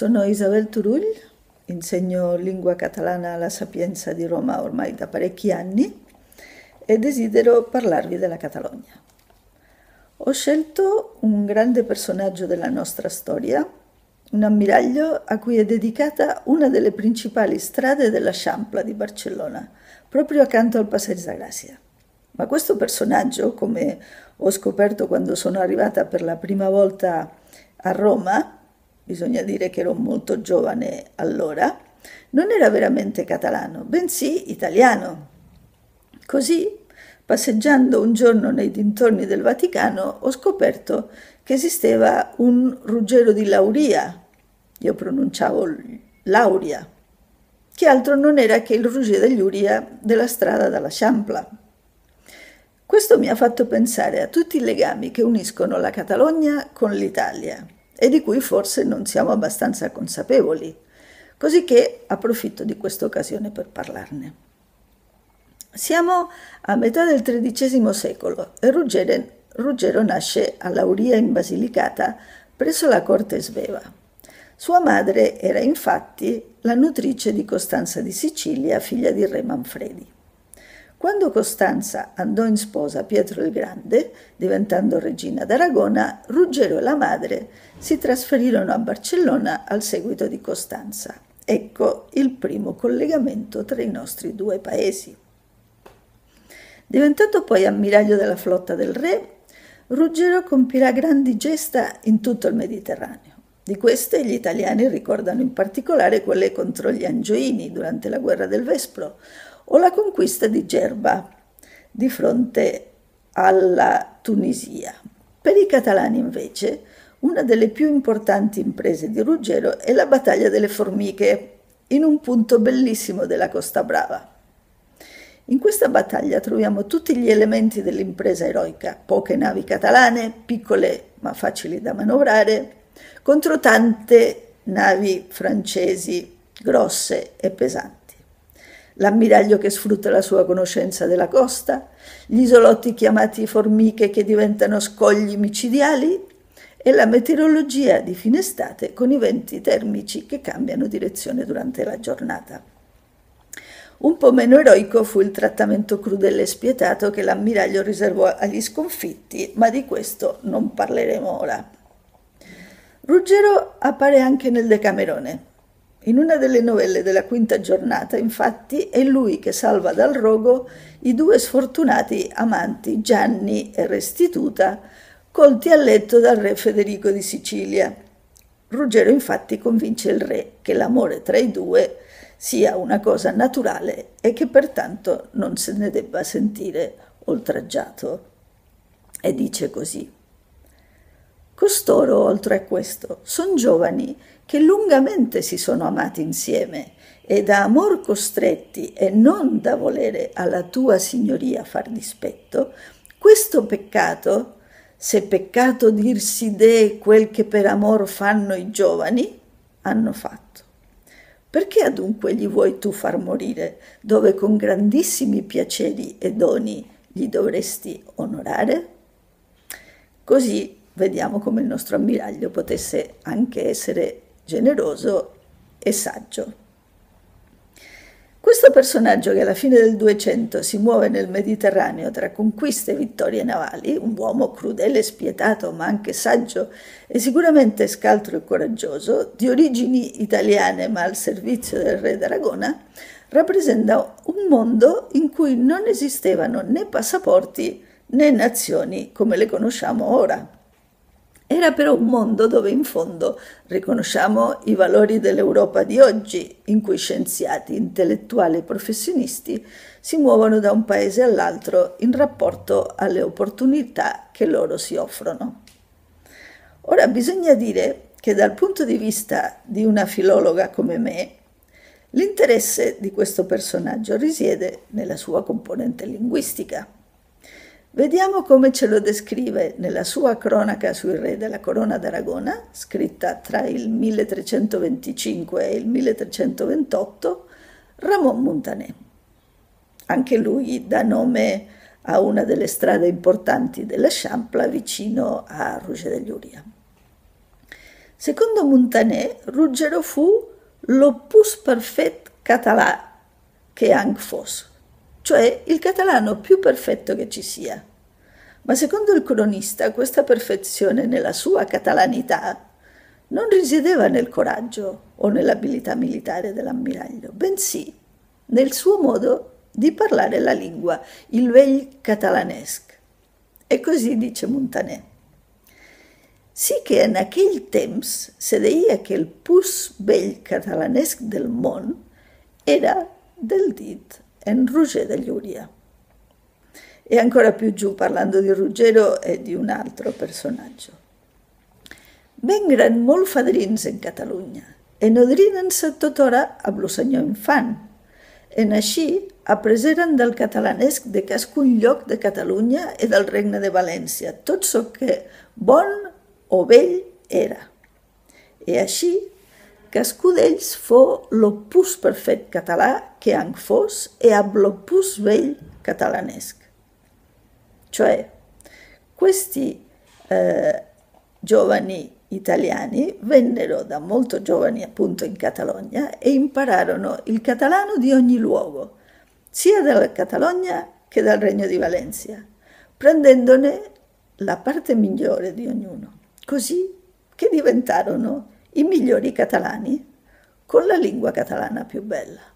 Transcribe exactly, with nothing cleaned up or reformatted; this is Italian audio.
Sono Isabel Turull, insegno lingua catalana alla Sapienza di Roma ormai da parecchi anni e desidero parlarvi della Catalogna. Ho scelto un grande personaggio della nostra storia, un ammiraglio a cui è dedicata una delle principali strade dell'Eixample di Barcellona, proprio accanto al Passeig de Gràcia. Ma questo personaggio, come ho scoperto quando sono arrivata per la prima volta a Roma, bisogna dire che ero molto giovane allora, non era veramente catalano, bensì italiano. Così, passeggiando un giorno nei dintorni del Vaticano, ho scoperto che esisteva un Ruggero di Lauria, io pronunciavo Lauria, che altro non era che il Ruggero di Llúria della strada dell'Eixample. Questo mi ha fatto pensare a tutti i legami che uniscono la Catalogna con l'Italia e di cui forse non siamo abbastanza consapevoli, così che approfitto di questa occasione per parlarne. Siamo a metà del tredicesimo secolo e Ruggero, Ruggero nasce a Lauria in Basilicata presso la corte sveva. Sua madre era infatti la nutrice di Costanza di Sicilia, figlia di re Manfredi. Quando Costanza andò in sposa a Pietro il Grande, diventando regina d'Aragona, Ruggero e la madre si trasferirono a Barcellona al seguito di Costanza. Ecco il primo collegamento tra i nostri due paesi. Diventato poi ammiraglio della flotta del re, Ruggero compirà grandi gesta in tutto il Mediterraneo. Di queste gli italiani ricordano in particolare quelle contro gli Angioini durante la guerra del Vespro, o la conquista di Gerba di fronte alla Tunisia. Per i catalani invece una delle più importanti imprese di Ruggero è la battaglia delle Formiche in un punto bellissimo della Costa Brava. In questa battaglia troviamo tutti gli elementi dell'impresa eroica, poche navi catalane, piccole ma facili da manovrare, contro tante navi francesi grosse e pesanti. L'ammiraglio che sfrutta la sua conoscenza della costa, gli isolotti chiamati formiche che diventano scogli micidiali e la meteorologia di fine estate con i venti termici che cambiano direzione durante la giornata. Un po' meno eroico fu il trattamento crudele e spietato che l'ammiraglio riservò agli sconfitti, ma di questo non parleremo ora. Ruggero appare anche nel Decamerone. In una delle novelle della quinta giornata, infatti, è lui che salva dal rogo i due sfortunati amanti Gianni e Restituta, colti a letto dal re Federico di Sicilia. Ruggero infatti convince il re che l'amore tra i due sia una cosa naturale e che pertanto non se ne debba sentire oltraggiato. E dice così: costoro, oltre a questo, son giovani che lungamente si sono amati insieme e da amor costretti e non da volere alla tua signoria far dispetto, questo peccato, se peccato dirsi de quel che per amor fanno i giovani, hanno fatto. Perché adunque gli vuoi tu far morire, dove con grandissimi piaceri e doni gli dovresti onorare? Così vediamo come il nostro ammiraglio potesse anche essere generoso e saggio. Questo personaggio che alla fine del duecento si muove nel Mediterraneo tra conquiste e vittorie navali, un uomo crudele e spietato ma anche saggio e sicuramente scaltro e coraggioso, di origini italiane ma al servizio del re d'Aragona, rappresenta un mondo in cui non esistevano né passaporti né nazioni come le conosciamo ora. Era però un mondo dove in fondo riconosciamo i valori dell'Europa di oggi, in cui scienziati, intellettuali e professionisti si muovono da un paese all'altro in rapporto alle opportunità che loro si offrono. Ora bisogna dire che dal punto di vista di una filologa come me, l'interesse di questo personaggio risiede nella sua componente linguistica. Vediamo come ce lo descrive nella sua cronaca sui re della Corona d'Aragona, scritta tra il milletrecentoventicinque e il milletrecentoventotto, Ramon Muntaner. Anche lui dà nome a una delle strade importanti dell'Eixample vicino a Ruggero di Llúria. Secondo Montaner, Ruggero fu l'opus perfetto català che anche fosse, cioè il catalano più perfetto che ci sia. Ma secondo il cronista questa perfezione nella sua catalanità non risiedeva nel coraggio o nell'abilità militare dell'ammiraglio, bensì nel suo modo di parlare la lingua, il vell catalanesc. E così dice Montaner. Sì che en aquell temps se deia que el pus vell catalanesc del món era del dit en Roger de Llúria. E ancora più giù, parlando di Ruggero e di un altro personaggio. Vengren molt fadrins en Catalunya e nodrinen-se totora amb lo senyor infant. En així apreseren del catalanesc de cascun lloc de Catalunya i del regne de València, tot so que bon o vell era. E així, cascú d'ells fo l'opus perfet català che anc fos e ab l'opus vell catalanesc. Cioè, questi eh, giovani italiani vennero da molto giovani appunto in Catalogna e impararono il catalano di ogni luogo, sia dalla Catalogna che dal Regno di Valencia, prendendone la parte migliore di ognuno, così che diventarono i migliori catalani con la lingua catalana più bella.